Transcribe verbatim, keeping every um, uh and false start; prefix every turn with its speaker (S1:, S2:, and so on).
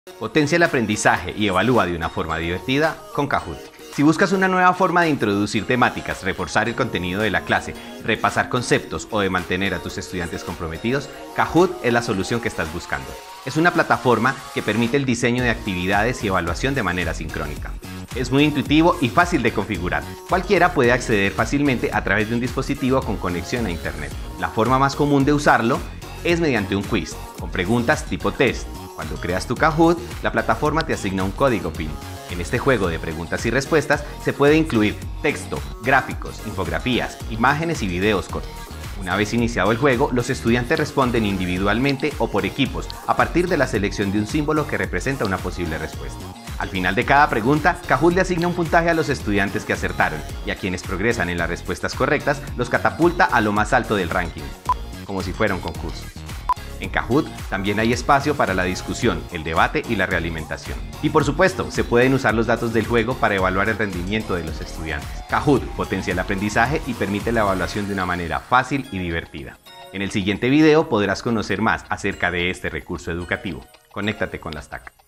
S1: Potencia el aprendizaje y evalúa de una forma divertida con Kahoot. Si buscas una nueva forma de introducir temáticas, reforzar el contenido de la clase, repasar conceptos o de mantener a tus estudiantes comprometidos, Kahoot es la solución que estás buscando. Es una plataforma que permite el diseño de actividades y evaluación de manera sincrónica. Es muy intuitivo y fácil de configurar. Cualquiera puede acceder fácilmente a través de un dispositivo con conexión a Internet. La forma más común de usarlo es mediante un quiz, con preguntas tipo test. Cuando creas tu Kahoot, la plataforma te asigna un código P I N. En este juego de preguntas y respuestas se puede incluir texto, gráficos, infografías, imágenes y videos cortos. Una vez iniciado el juego, los estudiantes responden individualmente o por equipos a partir de la selección de un símbolo que representa una posible respuesta. Al final de cada pregunta, Kahoot le asigna un puntaje a los estudiantes que acertaron y a quienes progresan en las respuestas correctas los catapulta a lo más alto del ranking, como si fuera un concurso. En Kahoot también hay espacio para la discusión, el debate y la realimentación. Y por supuesto, se pueden usar los datos del juego para evaluar el rendimiento de los estudiantes. Kahoot potencia el aprendizaje y permite la evaluación de una manera fácil y divertida. En el siguiente video podrás conocer más acerca de este recurso educativo. Conéctate con las T A C.